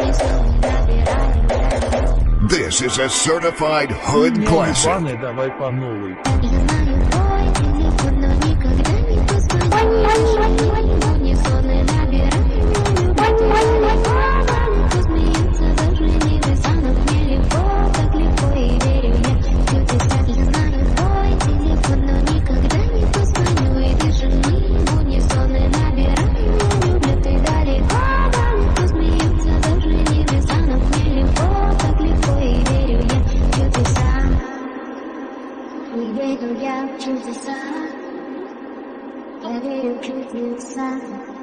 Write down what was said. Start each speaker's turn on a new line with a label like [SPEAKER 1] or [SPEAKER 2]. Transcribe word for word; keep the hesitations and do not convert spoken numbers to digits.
[SPEAKER 1] This is a certified hood classic.
[SPEAKER 2] Давай по новой.
[SPEAKER 3] Я верю в чудеса, я верю в чудеса.